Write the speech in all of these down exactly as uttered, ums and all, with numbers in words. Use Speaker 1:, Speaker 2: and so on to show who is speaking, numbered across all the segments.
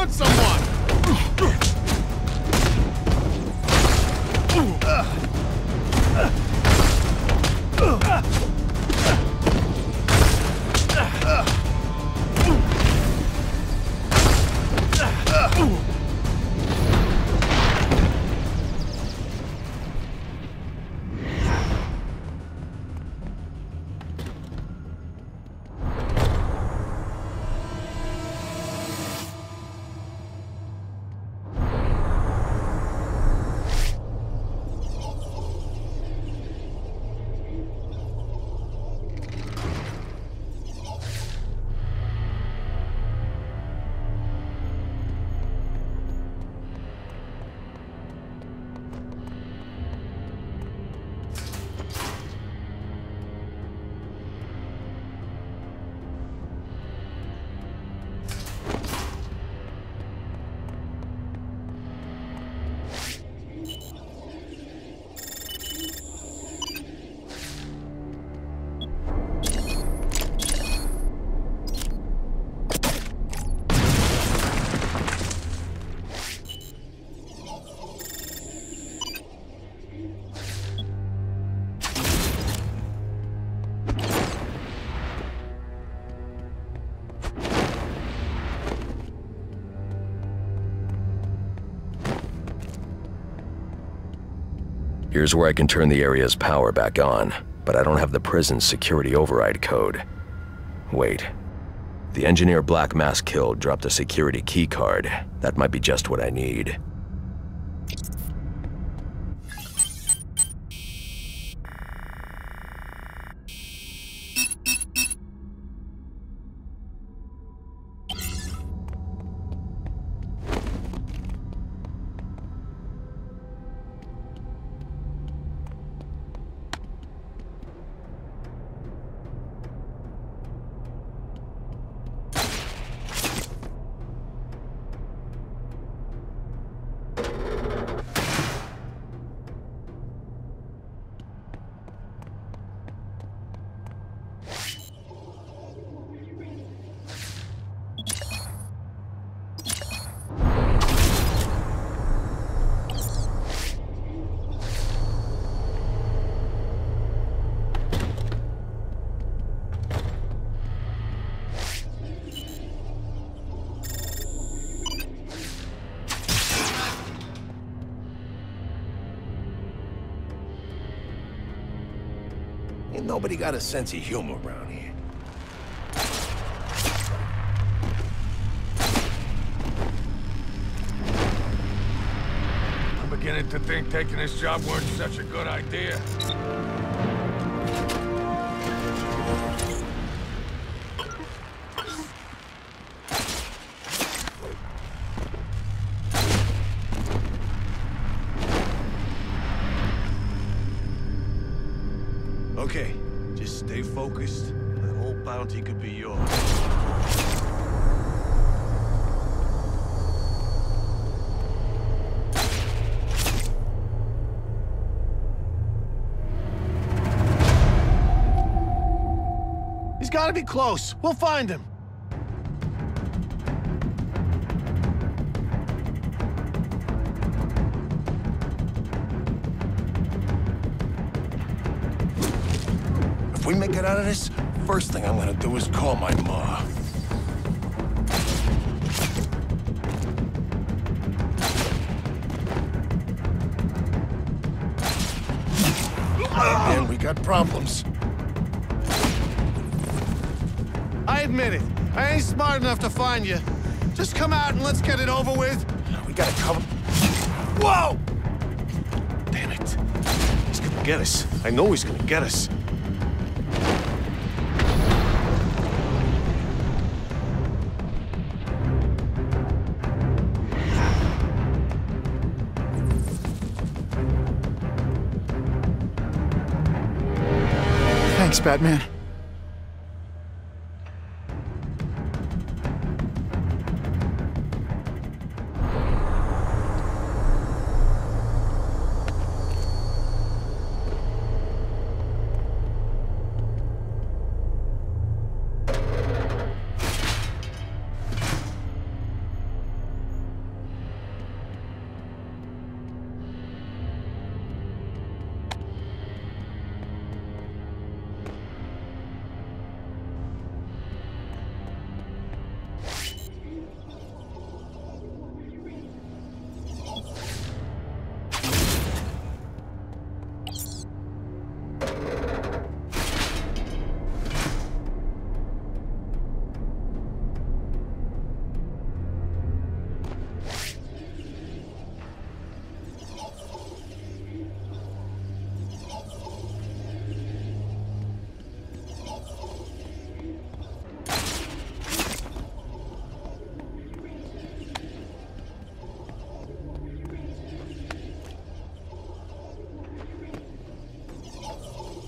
Speaker 1: want someone!
Speaker 2: Here's where I can turn the area's power back on, but I don't have the prison's security override code. Wait. The engineer Black Mask killed dropped a security keycard. That might be just what I need.
Speaker 3: Ain't nobody got a sense of humor around here.
Speaker 1: I'm beginning to think taking this job weren't such a good idea.
Speaker 3: Okay, just stay focused. The whole bounty could be yours.
Speaker 1: He's gotta be close. We'll find him.
Speaker 3: If we make it out of this, first thing I'm gonna do is call my ma. And we got problems.
Speaker 1: I admit it. I ain't smart enough to find you. Just come out and let's get it over with.
Speaker 3: We gotta cover... Whoa! Damn it. He's gonna get us. I know he's gonna get us.
Speaker 1: Thanks, Batman.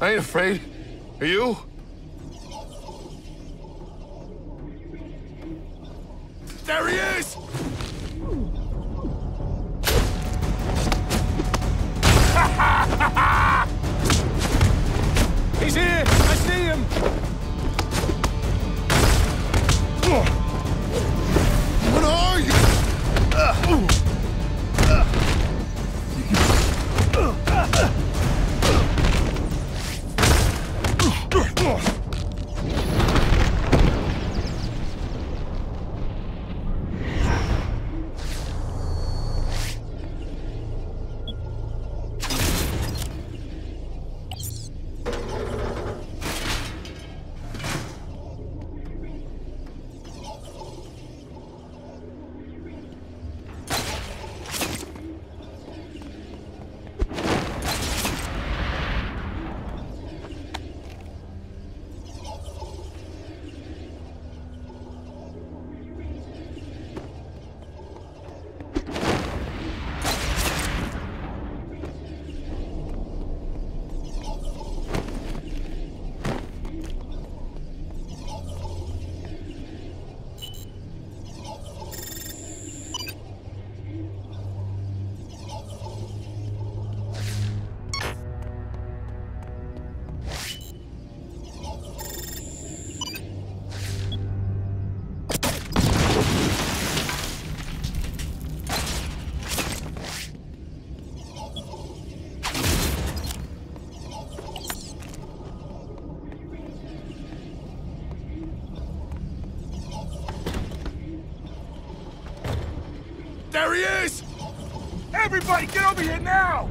Speaker 1: I ain't afraid. Are you? There he is! He's here! I see him! What are you? Uh. There he is!
Speaker 4: Everybody, get over here now!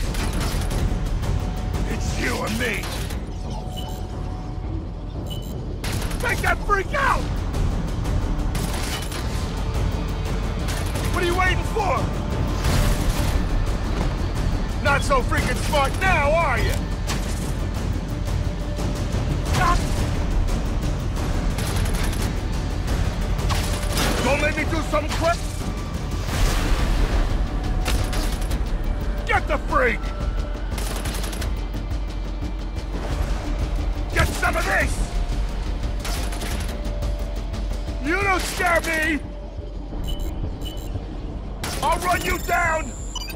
Speaker 4: It's you and me! Make that freak out! What are you waiting for? Not so freaking smart now, are you? Stop! Don't make me do something quick! Get the freak! Get some of this! You don't scare me! I'll run you down!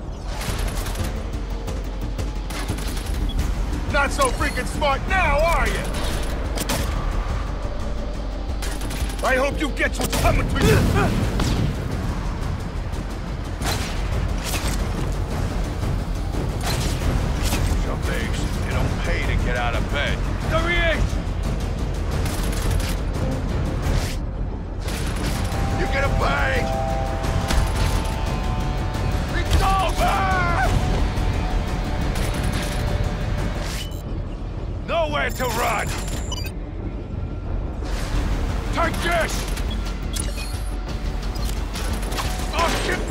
Speaker 4: Not so freaking smart now, are you? I hope you get what's coming to you!
Speaker 3: Get out of bed.
Speaker 4: There he is!
Speaker 3: You get a bag! It's over! Nowhere to run! Take this! Oh, shit!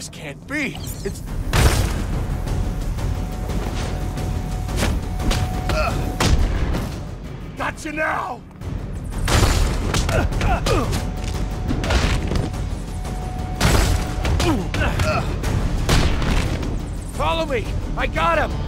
Speaker 3: This can't be. It's... Got you now! Follow me! I got him!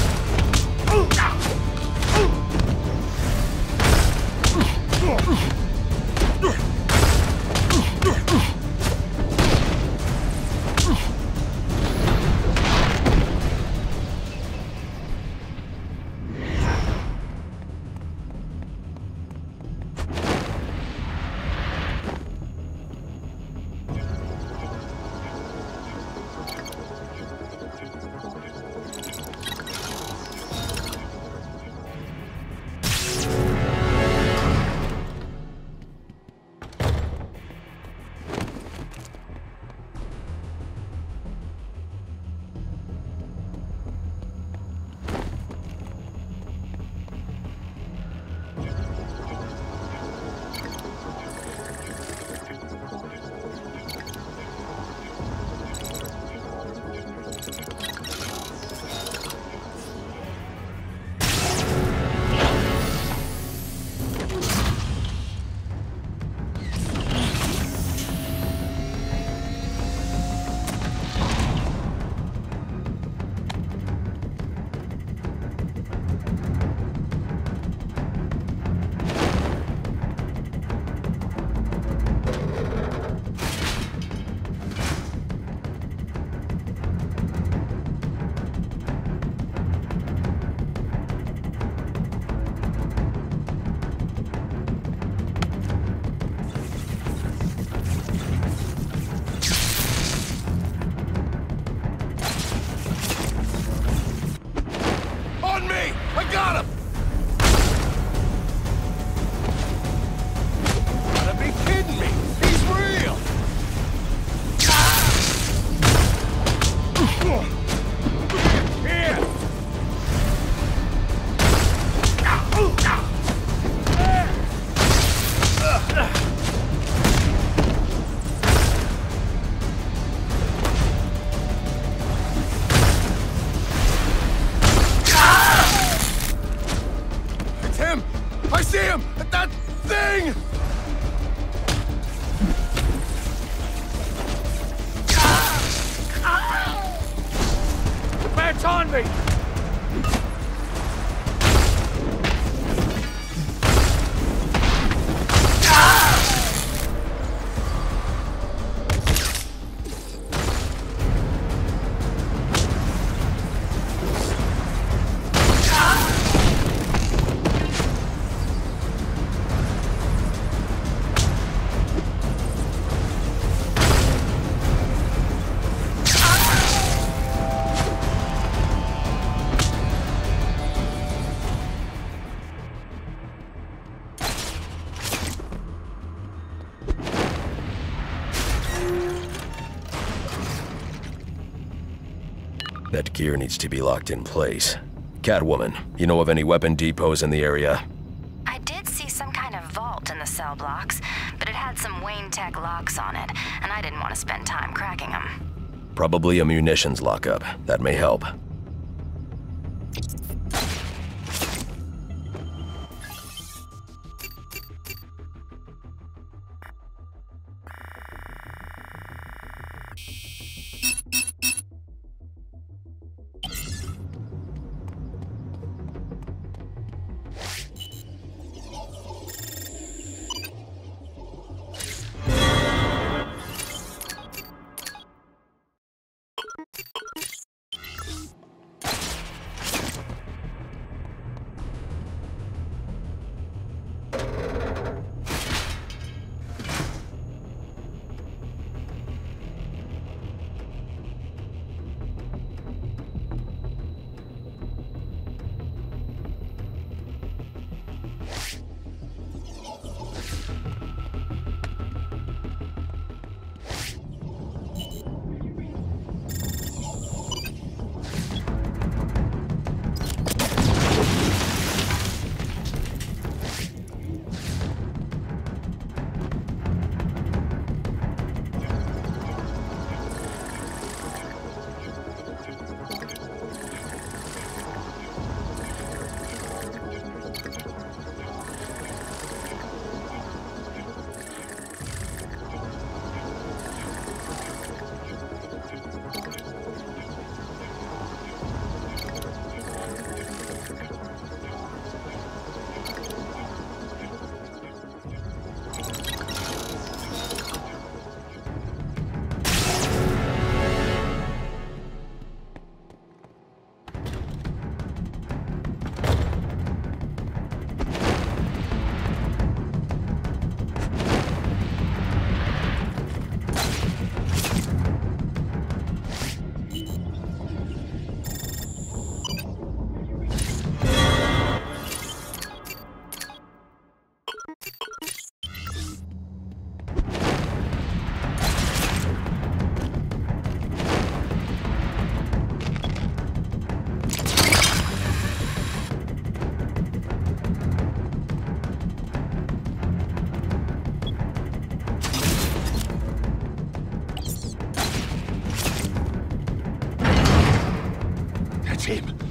Speaker 3: It's on me!
Speaker 2: That gear needs to be locked in place. Catwoman, you know of any weapon depots in the area?
Speaker 5: I did see some kind of vault in the cell blocks, but it had some Wayne Tech locks on it, and I didn't want to spend time cracking them.
Speaker 2: Probably a munitions lockup. That may help.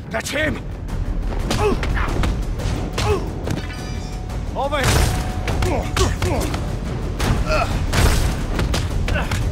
Speaker 4: That's him!
Speaker 1: Over here!